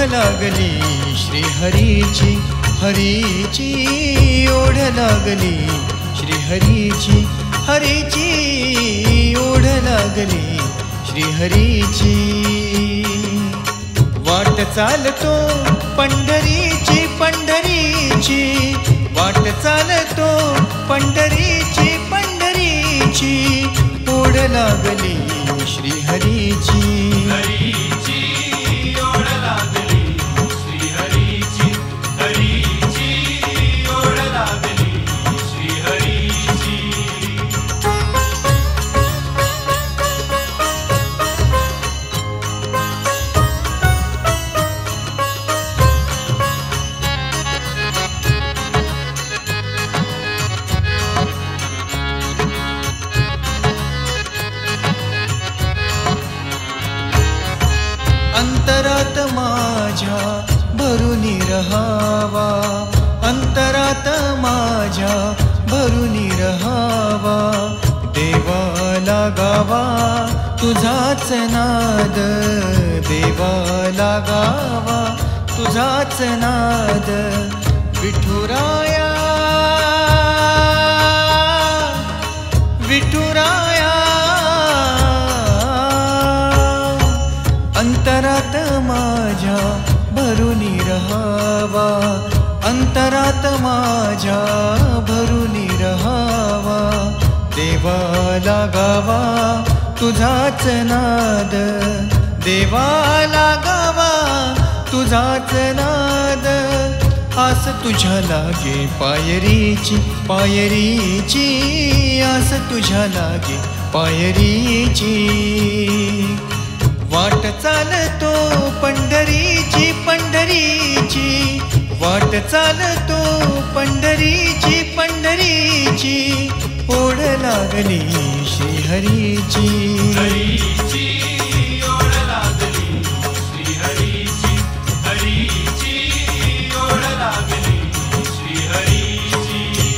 लागली श्रीहरीची हरीची ओढ लागली श्रीहरीची हरीची ओढ लागली श्रीहरीची वाट चालतो पंढरीची पंढरीची वाट चालतो पंढरीची पंढरीची ओढ लागली श्रीहरीची हरीची ओढ लागली श्रीहरीची हरीची ओढ लागली श्रीहरीची अंतरात माझ्या भरुनी रहावा अंतरात माझ्या भरुनी रहावा देवाला गावा तुझाच नाद देवाला गावा तुझाच नाद विठुराया विठुराया अंतरात माझ्या भरुनी रहावा अंतरात माझ्या भरुनी रहावा देवाला गावा तुझाच नाद देवाला गावा तुझाच नाद आस तुझ्या लागे पायरीची पायरीची आस तुझ्या लागे पायरीची वाट चालतो पंढरीची पंढरीची वाट चालतो पंढरीची पंढरीची ओढ लागली श्रीहरीची हरीची ओढ लागली श्रीहरीची हरीची ओढ लागली श्रीहरीची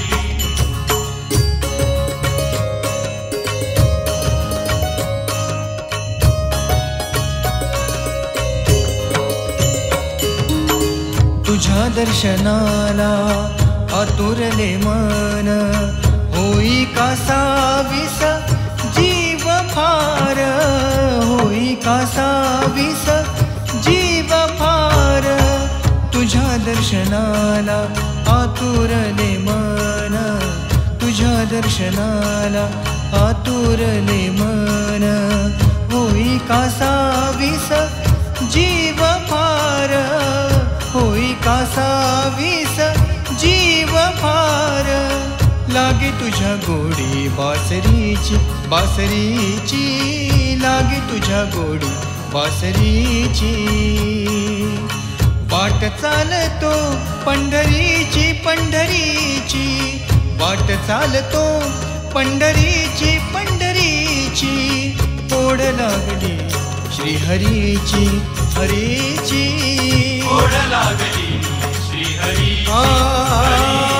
तुझ्या दर्शनाला आतुरले मन होई का साविस जीव फार होई का साविस जीव फार तुझ्या दर्शनाला आतुरले मन तुझ्या दर्शनाला आतुरले मन होई का साविस जीव फार होई का साविस जीव फार लागे तुझ्या गोडी बासरीची बासरीची लागे तुझ्या गोडी बासरीची वाट चालतो पंढरीची पंढरीची वाट चालतो पंढरीची पंढरीची ओढ लागली श्रीहरीची हरीची ओढ लागली श्रीहरीची आ